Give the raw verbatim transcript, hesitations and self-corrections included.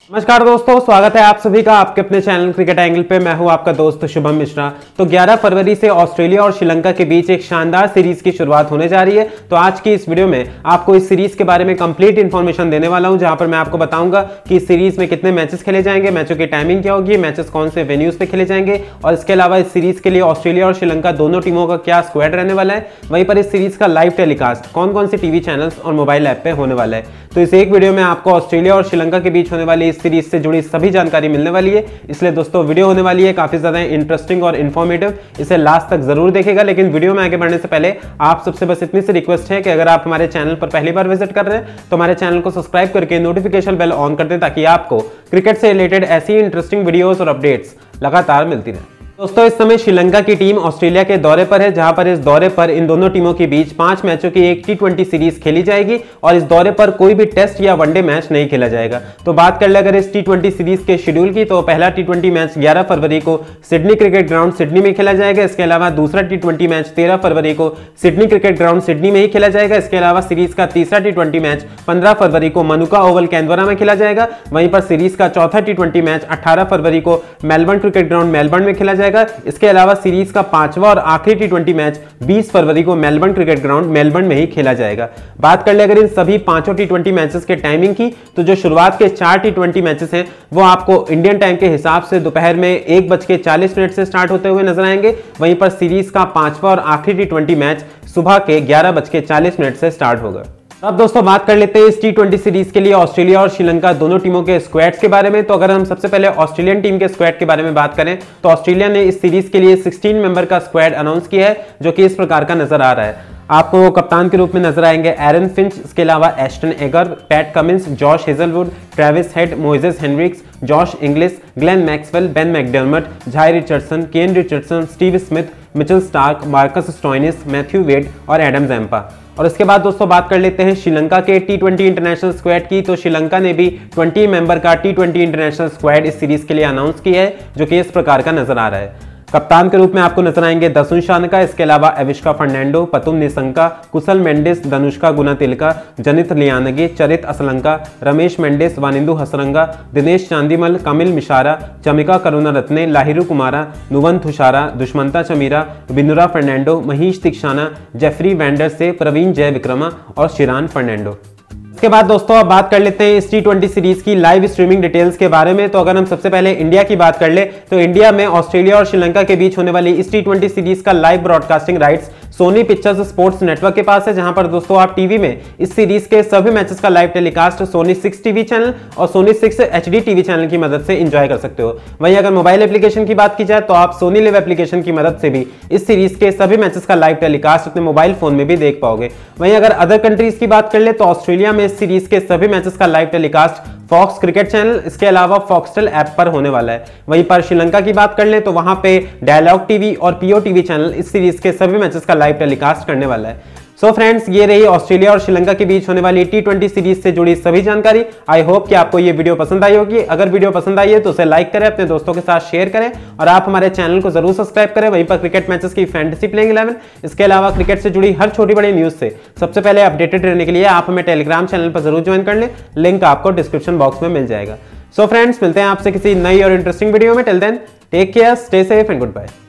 नमस्कार दोस्तों, स्वागत है आप सभी का आपके अपने चैनल क्रिकेट एंगल पे। मैं हूं आपका दोस्त शुभम मिश्रा। तो ग्यारह फरवरी से ऑस्ट्रेलिया और श्रीलंका के बीच एक शानदार सीरीज की शुरुआत होने जा रही है। तो आज की इस वीडियो में आपको इस सीरीज के बारे में कंप्लीट इन्फॉर्मेशन देने वाला हूं, जहां पर मैं आपको बताऊंगा कि इस सीरीज में कितने मैचेस खेले जाएंगे, मैचों की टाइमिंग क्या होगी, मैचेस कौन से वेन्यूज पे खेले जाएंगे, और इसके अलावा इस सीरीज के लिए ऑस्ट्रेलिया और श्रीलंका दोनों टीमों का क्या स्क्वाड रहने वाला है। वहीं पर इस सीरीज का लाइव टेलीकास्ट कौन कौन से टीवी चैनल्स और मोबाइल ऐप पे होने वाला है। तो इस एक वीडियो में आपको ऑस्ट्रेलिया और श्रीलंका के बीच होने वाली इस सीरीज से जुड़ी सभी जानकारी मिलने वाली है। इसलिए दोस्तों वीडियो होने वाली है काफी ज्यादा इंटरेस्टिंग और इन्फॉर्मेटिव, इसे लास्ट तक जरूर देखेगा। लेकिन वीडियो में आगे बढ़ने से पहले आप सबसे बस इतनी सी रिक्वेस्ट है कि अगर आप हमारे चैनल पर पहली बार विजिट कर रहे हैं तो हमारे चैनल को सब्सक्राइब करके नोटिफिकेशन बेल ऑन कर दें, ताकि आपको क्रिकेट से रिलेटेड ऐसी इंटरेस्टिंग वीडियोस और अपडेट्स लगातार मिलती रहे। दोस्तों इस समय श्रीलंका की टीम ऑस्ट्रेलिया के दौरे पर है, जहां पर इस दौरे पर इन दोनों टीमों के बीच पांच मैचों की एक टी ट्वेंटी सीरीज खेली जाएगी और इस दौरे पर कोई भी टेस्ट या वनडे मैच नहीं खेला जाएगा। तो बात कर ले अगर इस टी ट्वेंटी सीरीज के शेड्यूल की, तो पहला टी ट्वेंटी मैच ग्यारह फरवरी को सिडनी क्रिकेट ग्राउंड सिडनी में खेला जाएगा। इसके अलावा दूसरा टी ट्वेंटी मैच तेरह फरवरी को सिडनी क्रिकेट ग्राउंड सिडनी में ही खेला जाएगा। इसके अलावा सीरीज का तीसरा टी ट्वेंटी मैच पंद्रह फरवरी को मनुका ओवल कैनबरा में खेला जाएगा। वहीं पर सीरीज का चौथा टी ट्वेंटी मैच अठारह फरवरी को मेलबर्न क्रिकेट ग्राउंड मेलबर्न में खेला जाएगा। इसके अलावा सीरीज का पांचवा और आखिरी टी ट्वेंटी मैच बीस फरवरी को मेलबर्न क्रिकेट ग्राउंड मेलबर्न में ही खेला जाएगा। बात कर ले अगर इन सभी पांचों टी ट्वेंटी मैचेस के टाइमिंग की, तो जो शुरुआत के चार टी ट्वेंटी मैचेस हैं वो आपको इंडियन टाइम के हिसाब से दोपहर में एक बज के चालीस मिनट से स्टार्ट होते हुए नजर आएंगे। वहीं पर सीरीज का पांचवा और आखिरी टी ट्वेंटी मैच सुबह के ग्यारह बज के चालीस मिनट से स्टार्ट होगा। अब दोस्तों बात कर लेते हैं इस टी ट्वेंटी सीरीज के लिए ऑस्ट्रेलिया और श्रीलंका दोनों टीमों के स्क्वाड्स के बारे में। तो अगर हम सबसे पहले ऑस्ट्रेलियन टीम के स्क्वाड के बारे में बात करें, तो ऑस्ट्रेलिया ने इस सीरीज के लिए सोलह मेंबर का स्क्वाड अनाउंस किया है, जो कि इस प्रकार का नजर आ रहा है। आपको कप्तान के रूप में नजर आएंगे एरन फिंच, इसके अलावा Ashton Agar, Pat Cummins, Josh Hazlewood, Travis Head, Moises Henriques, Josh Inglis, Glenn Maxwell, Ben McDermott, Jhye Richardson, Kane Richardson, Steve Smith, Mitchell Starc, Marcus Stoinis, Matthew Wade और एडम जैम्पा। और इसके बाद दोस्तों बात कर लेते हैं श्रीलंका के टी ट्वेंटी इंटरनेशनल स्क्वाड की। तो श्रीलंका ने भी बीस मेंबर का टी ट्वेंटी इंटरनेशनल स्क्वाड इस सीरीज के लिए अनाउंस किया है, जो कि इस प्रकार का नजर आ रहा है। कप्तान के रूप में आपको नजर आएंगे दसुन शानका, इसके अलावा एविश्का फर्नांडो, पतुम निसंका, कुशल मेंडिस, धनुष्का गुनातिलका, जनित लियानगी, चरित असलंका, रमेश मेंडिस, वानिंदु हसरंगा, दिनेश चांदीमल, कमिल मिशारा, चमिका करुणारत्ने, लाहिरू कुमारा, नुवन थुषारा, दुष्मंता चमीरा, बिनुरा फर्नांडो, महीश तिक्षाना, जेफरी वैंडर से, प्रवीण जय विक्रमा और शिरान फर्नांडो। इसके बाद दोस्तों अब बात कर लेते हैं इस टी ट्वेंटी सीरीज की लाइव स्ट्रीमिंग डिटेल्स के बारे में। तो अगर हम सबसे पहले इंडिया की बात कर ले, तो इंडिया में ऑस्ट्रेलिया और श्रीलंका के बीच होने वाली इस टी ट्वेंटी सीरीज का live broadcasting rights Sony Pictures Sports Network के पास है, जहां पर दोस्तों आप टीवी में इस सीरीज के सभी मैचेस का live telecast Sony six TV channel और Sony six HD TV channel की मदद से एंजॉय कर सकते हो। वहीं अगर मोबाइल एप्लीकेशन की बात की जाए, तो आप सोनी लिव एप्लीकेशन की मदद से भी इस सीरीज के सभी मैचेस का लाइव टेलीकास्ट अपने मोबाइल फोन में भी देख पाओगे। वहीं अगर अदर कंट्रीज की बात कर ले, तो ऑस्ट्रेलिया में इस सीरीज के सभी मैचेस का live telecast Fox Cricket channel, इसके अलावा फॉक्सटेल ऐप पर होने वाला है। वहीं पर श्रीलंका की बात कर ले, तो वहां पे डायलॉग टीवी और पीओ टीवी चैनल इस सीरीज के सभी मैचेस का लाइव टेलीकास्ट करने वाला है। सो so फ्रेंड्स, ये रही ऑस्ट्रेलिया और श्रीलंका के बीच होने वाली टी ट्वेंटी सीरीज से जुड़ी सभी जानकारी। आई होप कि आपको ये वीडियो पसंद आई होगी। अगर वीडियो पसंद आई है तो उसे लाइक करें, अपने दोस्तों के साथ शेयर करें और आप हमारे चैनल को जरूर सब्सक्राइब करें। वहीं पर क्रिकेट मैचेस की फैंटेसी प्लेइंग इलेवन, इसके अलावा क्रिकेट से जुड़ी हर छोटी बड़ी न्यूज से सबसे पहले अपडेटेड रहने के लिए आप हमें टेलीग्राम चैनल पर जरूर ज्वाइन कर लें, लिंक आपको डिस्क्रिप्शन बॉक्स में मिल जाएगा। सो फ्रेंड्स, मिलते हैं आपसे किसी नई और इंटरेस्टिंग वीडियो में। Till then take care, stay safe and good bye.